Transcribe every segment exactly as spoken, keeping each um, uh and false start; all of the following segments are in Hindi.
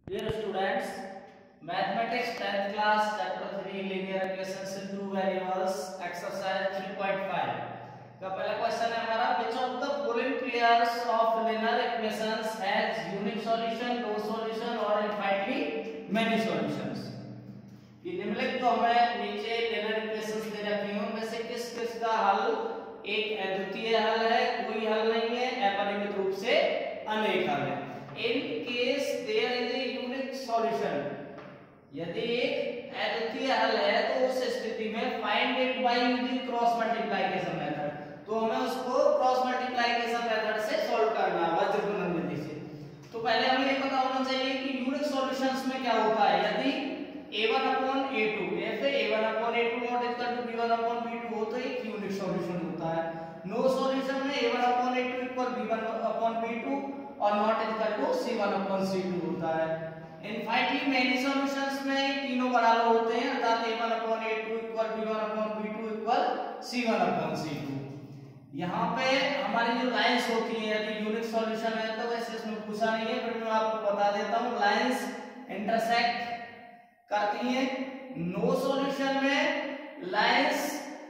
Dear students, Mathematics tenth class chapter three linear equations in two variables exercise three point five का पहला क्वेश्चन है हमारा which of the following pairs of linear equations has unique solution, no solution or infinitely many solutions। ये निम्नलिखित तो हमें नीचे linear equations दे रखी हैं उनमें से किस किस का हल एक अद्वितीय हल है, कोई हल नहीं है, अपरिमित रूप से अनेक हल है। In case there is a unique solution, यदि एक अद्वितीय हल है तो उस स्थिति में find it by using cross multiplication method, तो हमें उसको क्रॉस मल्टीप्लिकेशन मेथड से सॉल्व करना है वज्र गुणन विधि से। तो पहले हमें ये पता होना चाहिए कि यूनिक सॉल्यूशंस में क्या होता है। यदि A one upon A two f A one upon A two not equal to B one upon B two हो तो एक यूनिक सॉल्यूशन होता है। नो सॉल्यूशन में A one upon A two equal B one upon B two और not equal to C one upon C two होता है। इनफाइनाइटली मेनी सॉल्यूशंस में तीनों बराबर होते हैं अर्थात A one upon A two equal B one upon B two equal C one upon C two. यहाँ पे हमारी जो लाइंस होती हैं यदि यूनिक सॉल्यूशन है तो वैसे इसमें पूछा नहीं है फिर मैं आपको बता देता हूँ। लाइंस इंटरसेक्ट करती हैं। नो सॉल्यूशन में लाइंस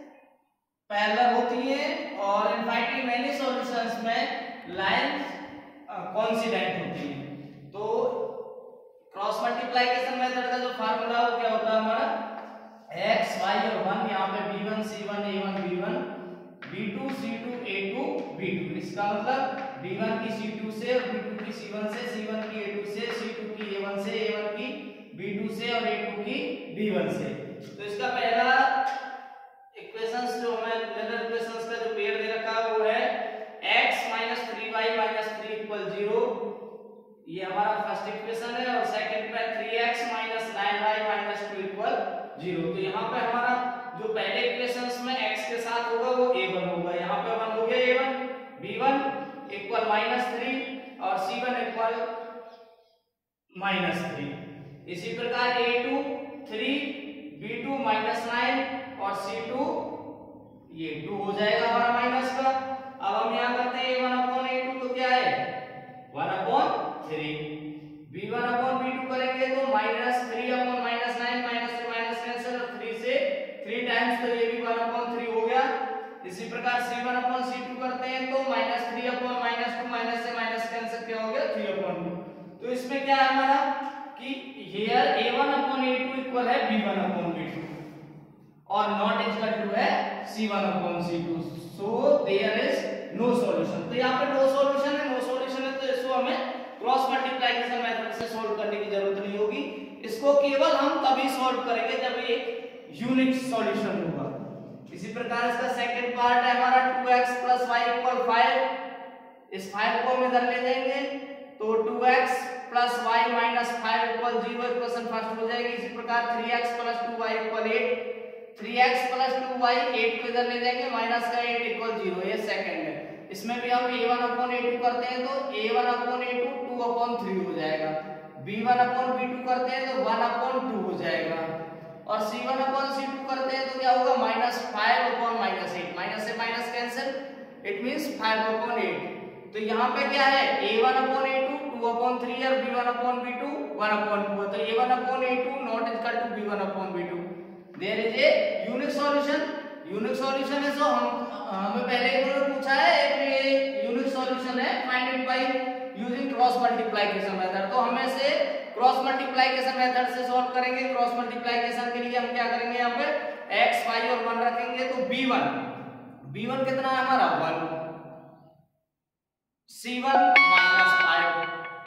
पैरेलल होती हैं और इनफाइनाइटली मेनी सॉल्यूशंस में लाइंस कोइंसिडेंट होती हैं। तो क्रॉस मल्टीप्लिकेशन मेथड का जो फार्मूला वो क्या होता है हमारा x y और वन, यहाँ पे B one C one A one B one B two C two A two B two. इसका मतलब बी वन की सी टू से और बी टू की सी वन से, सी वन की ए टू से, सी टू की ए वन से, ए वन की बी टू से और ए टू की बी वन से। तो इसका पहला इक्वेशंस जो हमें लिनियर इक्वेशंस का जो पेयर दे रखा है वो है x minus three Y minus three equal zero, ये हमारा फर्स्ट इक्वेशन है। और सेकंड पे three X minus nine Y minus two equal zero. तो यहाँ पे हमारा जो पहले इक्वेशंस में x के साथ होगा वो a वन होगा, यहाँ पे वन हो गया a one, b one equal minus three और c one equal minus three. इसी प्रकार a two three, b two minus nine और c टू ये टू हो जाएगा हमारा माइनस का। अब हम यहाँ करते हैं a one upon a two तो क्या है one upon three, b one upon b two करेंगे तो minus three upon minus nine, minus से माइनस कैंसिल और थ्री से थ्री टाइम्स तो ये भी वन अपॉन थ्री हो गया। इसी प्रकार c one upon c two करते हैं तो minus three upon minus two, minus से माइनस कैंसिल क्या हो गया थ्री अपॉन टू। तो इसमें क्या है हमारा कि here a one upon a two equal है b one upon b two और नॉट इक्वल टू है c one upon c two. So there is no solution. तो यहाँ पे नो सॉल्यूशन है, नो सॉल्यूशन है तो इसको हमें क्रॉस मल्टीप्लिकेशन मेथड से सॉल्व करने की जरूरत नहीं होगी। इसको केवल हम तभी सॉल्व करेंगे जब एक यूनिक सॉल्यूशन होगा। इसी प्रकार इसका सेकंड पार्ट है हमारा two X plus Y equal five. इस फाइव को हम इधर ले जाएंगे तो two X plus Y minus five equal zero, equation first हो जाएगी। इसी प्रकार three X plus two Y equal eight, three X plus two Y eight को इधर ले जाएंगे माइनस का एट इक्वल जीरो, ये सेकंड है। इसमें भी हम a one upon a two करते हैं तो a one upon a two two upon three हो जाएगा, b one upon b two करते हैं तो वन अपॉन टू हो जाएगा और c one upon c two करते हैं तो क्या होगा minus five upon minus eight, minus से minus cancel, it means five upon eight. तो यहाँ पे क्या है a one upon a two two upon three और b one upon b two one upon two. तो a one upon a two not equal to b one upon b two. There is a unique solution. Unique solution है सो हम हमें पहले इन्होंने पूछा है एक यूनिक सॉल्यूशन है find it by using cross multiplication method. तो हमें से क्रॉस मल्टीप्लिकेशन मेथड से सॉल्व करेंगे। क्रॉस मल्टीप्लिकेशन के लिए हम क्या करेंगे यहाँ पे x y और वन रखेंगे तो b वन, b वन कितना है हमारा one, c one minus five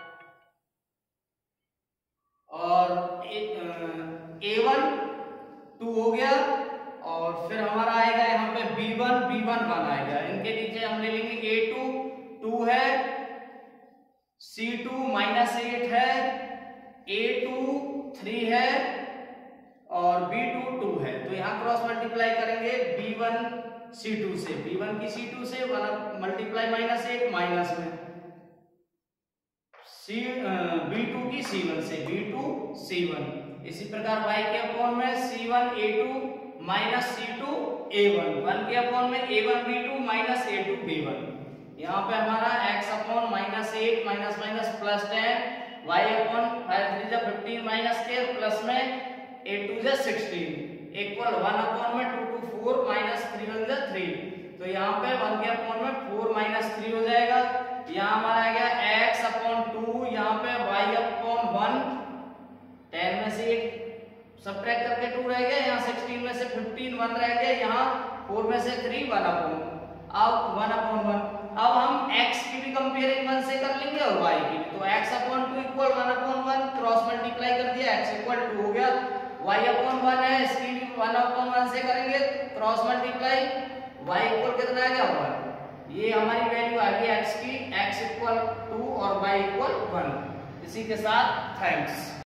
और a वन टू हो गया और फिर हमारा आएगा यहाँ पे b one, b one one आएगा। इनके नीचे हम ले लेंगे a टू टू है, c टू माइनस एट है, a टू थ्री है और b टू टू है। तो यहाँ क्रॉस मल्टीप्लाई करेंगे b वन c टू से, b वन की c टू से one multiply minus eight minus में c b टू की c वन से, b टू c वन। इसी प्रकार y के अपॉन में c one a two minus c two a one, one के अपॉन में a one b two minus a two b one. यहाँ पे हमारा x upon minus eight minus minus plus ten y upon five minus के प्लस में एट टू जा सिक्सटीन इक्वल वन अपॉन में two two four minus three one जा थ्री। तो यहाँ पे वन के अपॉन में फोर माइनस थ्री हो जाएगा। यहाँ हमारा आ गया x अपॉन टू, यहाँ पे y अपॉन वन, टेन में से सब्ट्रैक्ट करके टू रह गया, यहाँ सिक्सटीन में से फिफ्टीन वन रह गया, यहाँ फोर में से थ्री वन अपॉन अब वन अपॉन वन। अब हम x की भी कंपेयरिंग वन से कर लेंगे और y की भी। तो x upon two equal one upon one, cross multiply कर दिया, x इक्वल टू हो गया। y अपॉन वन है, इसकी भी वन अपॉन वन से करेंगे क्रॉस मल्टीप्लाई, y इक्वल कितना आ गया वन। ये हमारी वैल्यू आ गई x की, x इक्वल टू और y इक्वल वन। इसी के साथ थैंक्स।